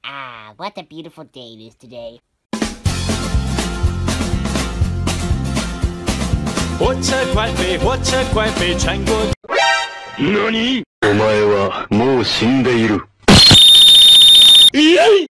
Ah, what a beautiful day it is today. 火車怪飛，火車怪飛，穿過。何？お前はもう死んでいる。イエイ